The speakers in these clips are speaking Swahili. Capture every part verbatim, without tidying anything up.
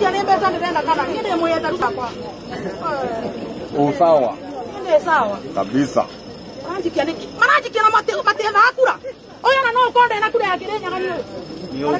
niambia sana nenda kana niende moyeta kwa. Oh sawa. Ndio sawa. Kabisa. Maraji kiani maraji kiana mate mate na akura. Oya na no konde na kule ya Kirinyaga ni. Niyo.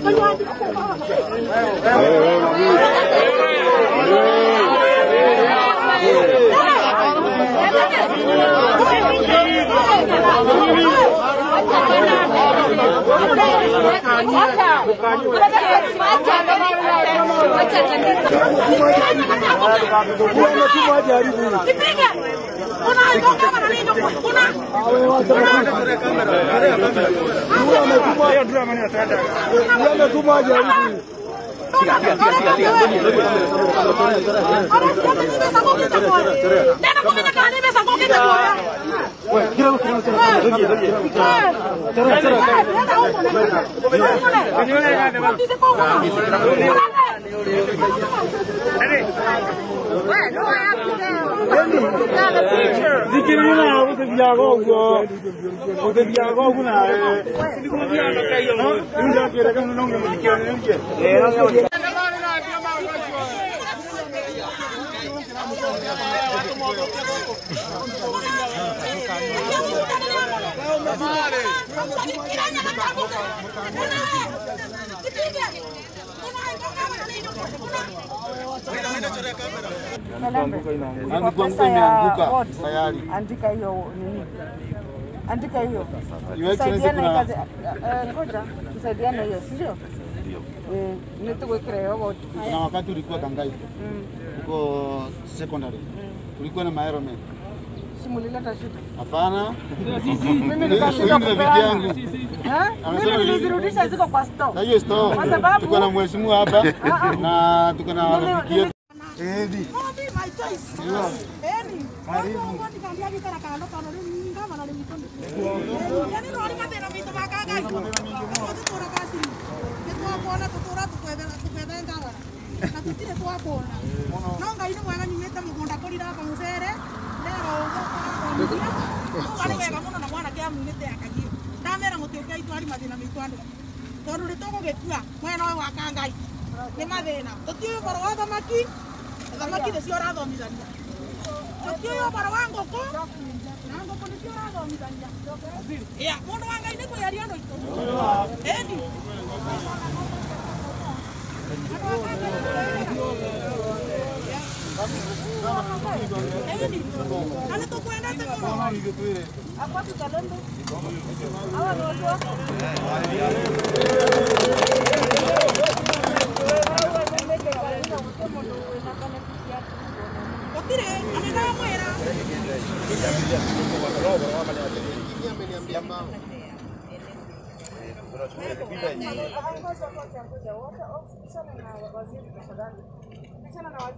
Pesa ya tayari. Andika hiyo nini? Andika hiyo. Tusaidiane kazi. Ngoja, tusaidiane hiyo, sio? Eh, nituwekea wote. Na wakati ulikuwa Kangai. Uko secondary. Ulikuwa na Maerome. Simulileta shida. Hapana. Mimi nikashika yangu. Eh? Mimi nilizirudisha ziko kwa store. Na hiyo store. Kwa sababu tuko na mheshimiwa hapa na tuko na rafiki yetu. Edi. My choice. Edi. Karibu. Nikamwambia nikana kana kana ni ngama na mikono. Yani rori matena mito makanga iko. Tutora kasi. Kwa kuona tutora tukwenda tukwenda ngama. Na tutire kwa kuona. Nonga ino mwana nimeta mugunda kolira hapa musere. Lero ngo. Wale wega muno na mwana kia mwite akagie. Ndamera mutiokia itwari mathina mitwande. Tondu ritoko gekua mwena wa Kangai. Ni mathina. Tutio baro wa thamaki. Thamaki ndio rathomithania. Tutio baro wa ngoko. Na ngoko ndio rathomithania. Ya, mundu wa Ngai ni kuyaria ndo ito. Eni. Ana to kwenda tena. Hapa tutalendo. Hawa ni watu wako. Otire, amega mwera.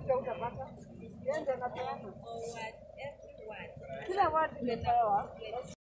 Kila watu